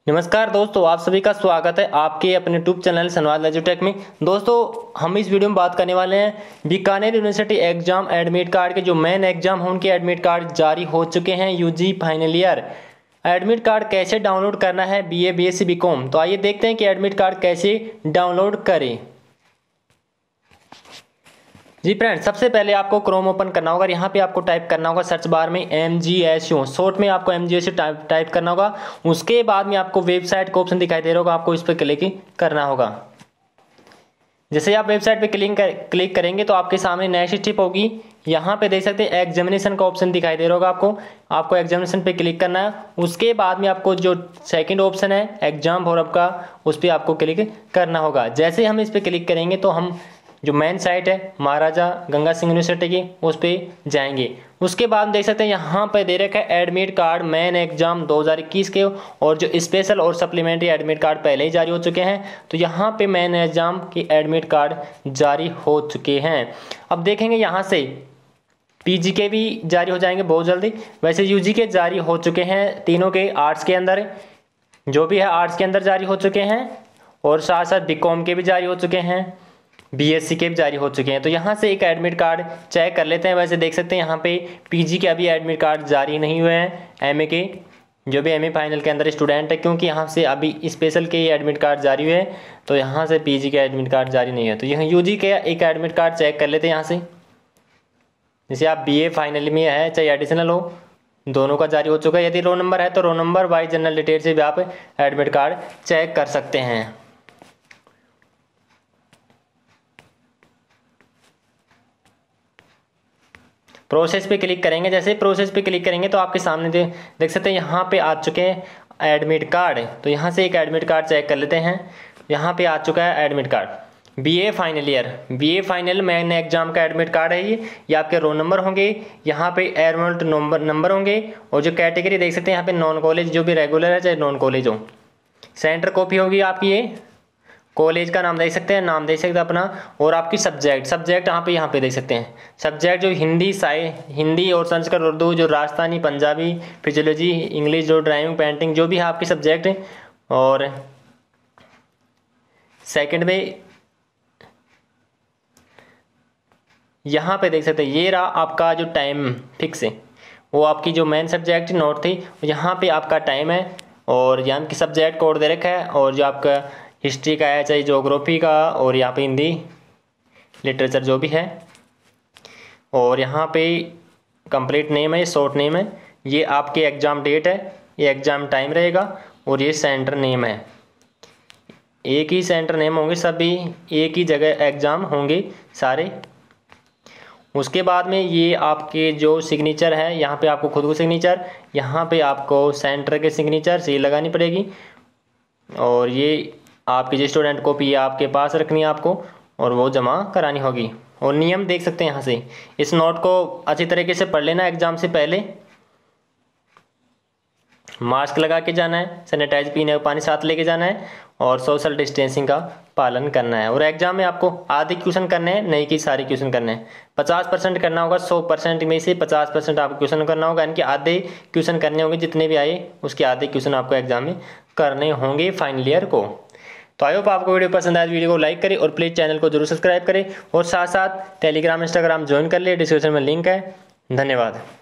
नमस्कार दोस्तों, आप सभी का स्वागत है आपके अपने यूट्यूब चैनल संवाद एजुटेक में। दोस्तों, हम इस वीडियो में बात करने वाले हैं Bikaner university exam admit card के जो मेन एग्जाम हैं उनके एडमिट कार्ड जारी हो चुके हैं। UG final year admit card कैसे डाउनलोड करना है बीए बीएससी बीकॉम। तो आइए देखते हैं कि एडमिट कार्ड कैसे डाउनलोड करें। जी फ्रेंड्स, सबसे पहले आपको क्रोम ओपन करना होगा। यहाँ पे आपको टाइप करना होगा सर्च बार में MGSU, शॉर्ट में आपको MGSU टाइप करना होगा। उसके बाद में आपको वेबसाइट का ऑप्शन दिखाई दे रहा होगा, आपको इस पर क्लिक करना होगा। जैसे आप वेबसाइट पे क्लिक करेंगे तो आपके सामने नेक्स्ट स्टेप होगी। यहाँ पे देख सकते हैं एग्जामिनेशन का ऑप्शन दिखाई दे रहा होगा आपको एग्जामिनेशन पे क्लिक करना है। उसके बाद में आपको जो सेकंड ऑप्शन है एग्जाम फॉर्म का, उस पर आपको क्लिक करना होगा। जैसे हम इस पर क्लिक करेंगे तो हम जो मेन साइट है महाराजा गंगा सिंह यूनिवर्सिटी की उस पर जाएंगे। उसके बाद देख सकते हैं यहाँ पे दे रखा है एडमिट कार्ड मेन एग्जाम 2021 के, और जो स्पेशल और सप्लीमेंट्री एडमिट कार्ड पहले ही जारी हो चुके हैं। तो यहाँ पे मेन एग्जाम की एडमिट कार्ड जारी हो चुके हैं। अब देखेंगे यहाँ से पीजी के भी जारी हो जाएंगे बहुत जल्दी। वैसे यूजी के जारी हो चुके हैं तीनों के, आर्ट्स के अंदर जो भी है आर्ट्स के अंदर जारी हो चुके हैं, और साथ साथ बीकॉम के भी जारी हो चुके हैं, बीएससी के भी जारी हो चुके हैं। तो यहाँ से एक एडमिट कार्ड चेक कर लेते हैं। वैसे देख सकते हैं यहाँ पे पीजी के अभी एडमिट कार्ड जारी नहीं हुए हैं, एमए के जो भी एमए फाइनल के अंदर स्टूडेंट है, क्योंकि यहाँ से अभी स्पेशल के एडमिट कार्ड जारी हुए हैं। तो यहाँ से पीजी के एडमिट कार्ड जारी नहीं है। तो यहाँ यूजी के एक एडमिट कार्ड चेक कर लेते हैं यहाँ से। जैसे आप बीए फाइनल में है चाहे एडिशनल हो, दोनों का जारी हो चुका है। यदि रोल नंबर है तो roll number wise general detail से भी आप एडमिट कार्ड चेक कर सकते हैं। प्रोसेस पे क्लिक करेंगे। जैसे प्रोसेस पे क्लिक करेंगे तो आपके सामने देख सकते हैं यहाँ पे आ चुके हैं एडमिट कार्ड। तो यहाँ से एक एडमिट कार्ड चेक कर लेते हैं। यहाँ पे आ चुका है admit card BA final year, BA final main exam का एडमिट कार्ड है ये आपके रोल नंबर होंगे, यहाँ पे एनरोल्ड नंबर होंगे, और जो कैटेगरी देख सकते हैं यहाँ पे नॉन कॉलेज, जो भी रेगुलर है चाहे नॉन कॉलेज हो। सेंटर कॉपी होगी आपकी, ये कॉलेज का नाम देख सकते हैं, नाम देख सकते हैं अपना, और आपकी सब्जेक्ट यहाँ पे देख सकते हैं सब्जेक्ट जो हिंदी और संस्कृत उर्दू, जो राजस्थानी पंजाबी फिजियोलॉजी इंग्लिश, जो ड्राइविंग पेंटिंग जो भी है आपकी सब्जेक्ट है। और सेकंड में यहाँ पे देख सकते हैं ये रहा आपका जो टाइम फिक्स है, वो आपकी जो मेन सब्जेक्ट नोट थी यहाँ पे आपका टाइम है, और यहाँ की सब्जेक्ट कोड दे रखा है, और जो आपका हिस्ट्री का है चाहे ज्योग्राफी का, और यहाँ पे हिंदी लिटरेचर जो भी है, और यहाँ पे कंप्लीट नेम है, शॉर्ट नेम है, ये आपके एग्ज़ाम डेट है, ये एग्ज़ाम टाइम रहेगा, और ये सेंटर नेम है। एक ही सेंटर नेम होंगे, सभी एक ही जगह एग्ज़ाम होंगे सारे। उसके बाद में ये आपके जो सिग्नेचर है, यहाँ पे आपको खुद को सिग्नेचर, यहाँ पे आपको सेंटर के सिग्नेचर से लगानी पड़ेगी, और ये आपकी जो स्टूडेंट कॉपी है आपके पास रखनी है आपको, और वो जमा करानी होगी। और नियम देख सकते हैं यहाँ से, इस नोट को अच्छी तरीके से पढ़ लेना। एग्जाम से पहले मास्क लगा के जाना है, सैनिटाइज पीने का पानी साथ लेके जाना है, और सोशल डिस्टेंसिंग का पालन करना है। और एग्जाम में आपको आधे क्वेश्चन करने हैं, नहीं कि सारे क्वेश्चन करने हैं। 50% करना होगा, 100% में से 50% आपको क्वेश्चन करना होगा, यानी कि आधे क्वेश्चन करने होंगे, जितने भी आए उसके आधे क्वेश्चन आपको एग्जाम में करने होंगे फाइनल ईयर को। तो आई होप आपको वीडियो पसंद आए, वीडियो को लाइक करें और प्लीज़ चैनल को जरूर सब्सक्राइब करें, और साथ साथ टेलीग्राम इंस्टाग्राम ज्वाइन कर ले, डिस्क्रिप्शन में लिंक है। धन्यवाद।